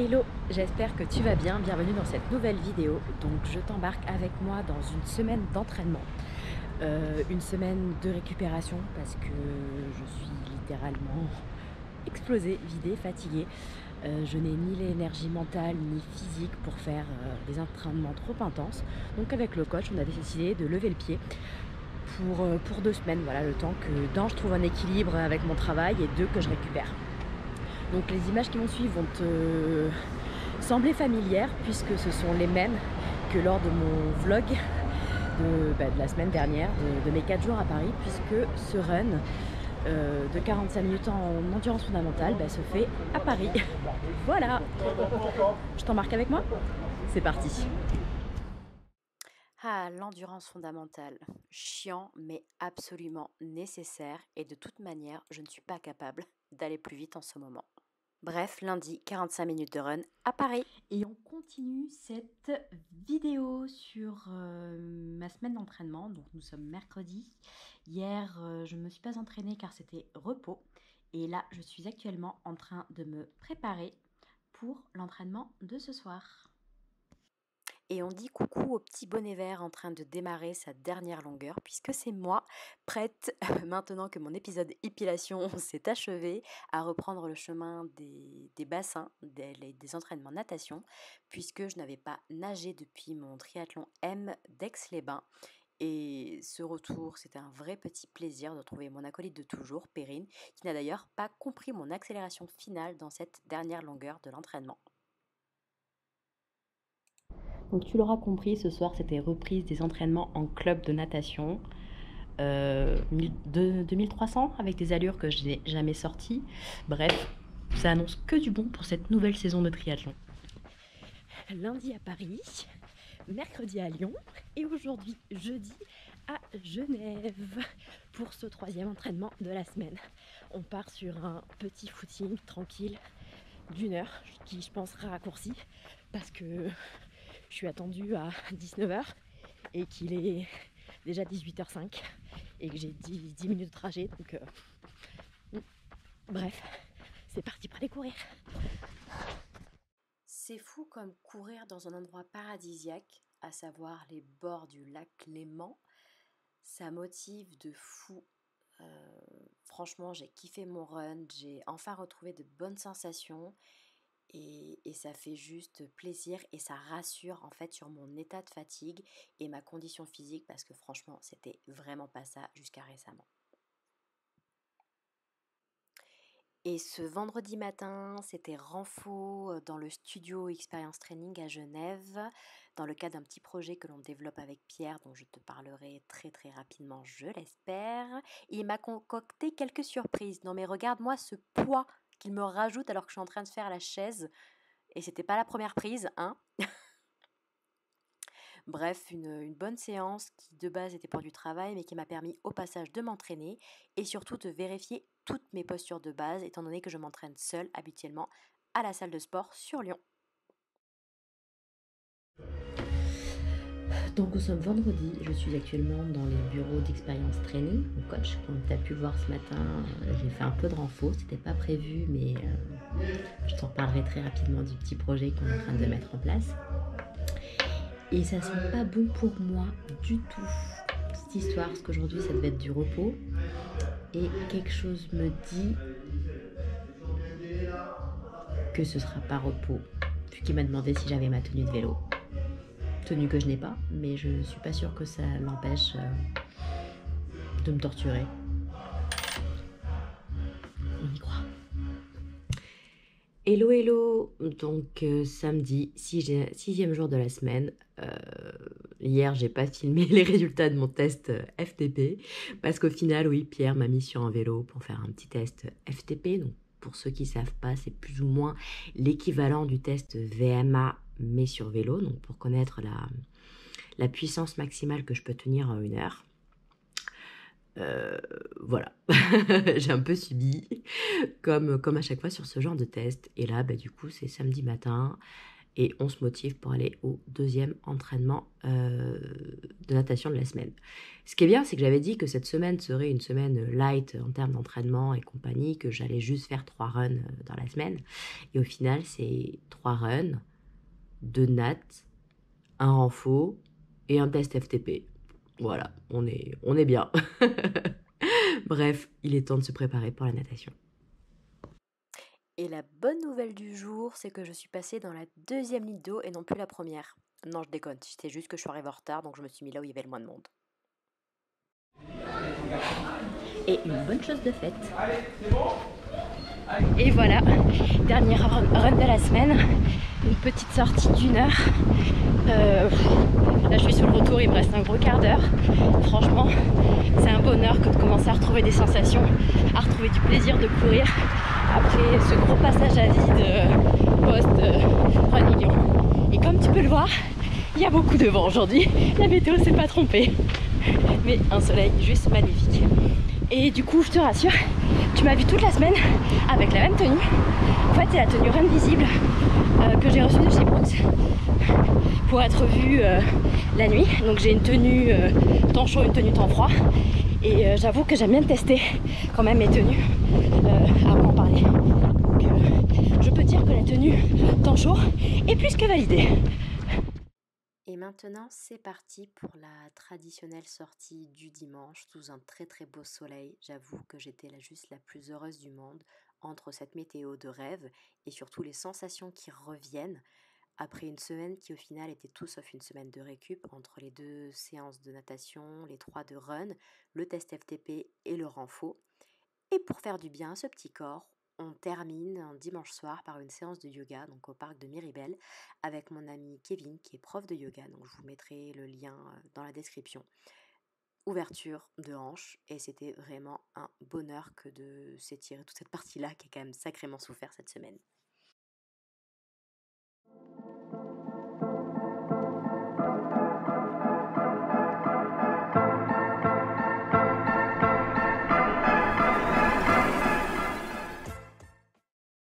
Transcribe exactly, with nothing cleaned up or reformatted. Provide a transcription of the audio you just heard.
Hello, j'espère que tu vas bien, bienvenue dans cette nouvelle vidéo. Donc je t'embarque avec moi dans une semaine d'entraînement, euh, une semaine de récupération parce que je suis littéralement explosée, vidée, fatiguée. Euh, je n'ai ni l'énergie mentale ni physique pour faire euh, des entraînements trop intenses. Donc avec le coach, on a décidé de lever le pied pour, euh, pour deux semaines, voilà, le temps que d'un je trouve un équilibre avec mon travail et deux que je récupère. Donc les images qui vont suivre vont te sembler familières puisque ce sont les mêmes que lors de mon vlog de, bah, de la semaine dernière, de, de mes quatre jours à Paris, puisque ce run euh, de quarante-cinq minutes en endurance fondamentale bah, se fait à Paris. Voilà, je t'embarque avec moi? C'est parti. Ah, l'endurance fondamentale. Chiant, mais absolument nécessaire. Et de toute manière, je ne suis pas capable d'aller plus vite en ce moment. Bref, lundi, quarante-cinq minutes de run à Paris. Et on continue cette vidéo sur euh, ma semaine d'entraînement. Donc nous sommes mercredi. Hier, euh, je ne me suis pas entraînée car c'était repos. Et là, je suis actuellement en train de me préparer pour l'entraînement de ce soir. Et on dit coucou au petit bonnet vert en train de démarrer sa dernière longueur, puisque c'est moi, prête, maintenant que mon épisode épilation s'est achevé, à reprendre le chemin des, des bassins, des, des entraînements natation, puisque je n'avais pas nagé depuis mon triathlon M d'Aix-les-Bains. Et ce retour, c'était un vrai petit plaisir de retrouver mon acolyte de toujours, Perrine, qui n'a d'ailleurs pas compris mon accélération finale dans cette dernière longueur de l'entraînement. Donc tu l'auras compris, ce soir c'était reprise des entraînements en club de natation. Euh, deux mille trois cents avec des allures que je n'ai jamais sorties. Bref, ça annonce que du bon pour cette nouvelle saison de triathlon. Lundi à Paris, mercredi à Lyon et aujourd'hui jeudi à Genève pour ce troisième entraînement de la semaine. On part sur un petit footing tranquille d'une heure qui je pense sera raccourci parce que je suis attendue à dix-neuf heures et qu'il est déjà dix-huit heures cinq et que j'ai dix minutes de trajet, donc euh... bref, c'est parti pour aller courir. C'est fou comme courir dans un endroit paradisiaque, à savoir les bords du lac Léman. Ça motive de fou. Euh, franchement, j'ai kiffé mon run, j'ai enfin retrouvé de bonnes sensations et, et ça fait juste plaisir et ça rassure en fait sur mon état de fatigue et ma condition physique parce que franchement, c'était vraiment pas ça jusqu'à récemment. Et ce vendredi matin, c'était renfo dans le studio Experience Training à Genève, dans le cadre d'un petit projet que l'on développe avec Pierre, dont je te parlerai très très rapidement, je l'espère. Et il m'a concocté quelques surprises. Non mais regarde-moi ce poids qu'il me rajoute alors que je suis en train de faire la chaise. Et c'était pas la première prise, hein. Bref, une, une bonne séance qui de base était pour du travail mais qui m'a permis au passage de m'entraîner et surtout de vérifier toutes mes postures de base étant donné que je m'entraîne seule habituellement à la salle de sport sur Lyon. Donc nous sommes vendredi, je suis actuellement dans les bureaux d'Experience Training, mon coach. Comme tu as pu voir ce matin, euh, j'ai fait un peu de renfo, c'était pas prévu mais euh, je t'en reparlerai très rapidement du petit projet qu'on est en train de mettre en place. Et ça sent pas bon pour moi du tout, cette histoire, parce qu'aujourd'hui ça devait être du repos. Et quelque chose me dit que ce sera pas repos, puisqu'il m'a demandé si j'avais ma tenue de vélo. Tenue que je n'ai pas, mais je suis pas sûre que ça l'empêche euh, de me torturer. On y croit. Hello hello, donc euh, samedi, sixième jour de la semaine. Euh, hier, j'ai pas filmé les résultats de mon test F T P parce qu'au final, oui, Pierre m'a mis sur un vélo pour faire un petit test F T P. Donc, pour ceux qui savent pas, c'est plus ou moins l'équivalent du test V M A mais sur vélo. Donc, pour connaître la, la puissance maximale que je peux tenir en une heure. Euh, voilà, j'ai un peu subi comme, comme à chaque fois sur ce genre de test. Et là, bah, du coup, c'est samedi matin et on se motive pour aller au deuxième entraînement euh, de natation de la semaine. Ce qui est bien, c'est que j'avais dit que cette semaine serait une semaine light en termes d'entraînement et compagnie, que j'allais juste faire trois runs dans la semaine. Et au final, c'est trois runs, deux nattes, un renfo et un test F T P. Voilà, on est, on est bien. Bref, il est temps de se préparer pour la natation. Et la bonne nouvelle du jour, c'est que je suis passée dans la deuxième ligne d'eau et non plus la première. Non, je déconne, c'est juste que je suis arrivée en retard, donc je me suis mis là où il y avait le moins de monde. Et une bonne chose de faite. Et voilà, dernier run de la semaine, une petite sortie d'une heure. Euh, là je suis sur le retour, il me reste un gros quart d'heure. Franchement, c'est un bonheur que de commencer à retrouver des sensations, à retrouver du plaisir de courir après ce gros passage à vide post-running. Et comme tu peux le voir, il y a beaucoup de vent aujourd'hui. La météo s'est pas trompée, mais un soleil juste magnifique. Et du coup, je te rassure, tu m'as vu toute la semaine avec la même tenue. En fait, c'est la tenue Run Visible euh, que j'ai reçue de chez Brooks pour être vue euh, la nuit. Donc j'ai une tenue euh, temps chaud, une tenue temps froid. Et euh, j'avoue que j'aime bien tester quand même mes tenues euh, avant d'en parler. Donc euh, je peux dire que la tenue temps chaud est plus que validée. Et maintenant, c'est parti pour la traditionnelle sortie du dimanche sous un très très beau soleil. J'avoue que j'étais la juste la plus heureuse du monde entre cette météo de rêve et surtout les sensations qui reviennent après une semaine qui au final était tout sauf une semaine de récup entre les deux séances de natation, les trois de run, le test F T P et le renfo. Et pour faire du bien à ce petit corps, on termine un dimanche soir par une séance de yoga donc au parc de Miribel avec mon ami Kevin qui est prof de yoga, donc je vous mettrai le lien dans la description. Ouverture de hanches et c'était vraiment un bonheur que de s'étirer toute cette partie-là qui a quand même sacrément souffert cette semaine.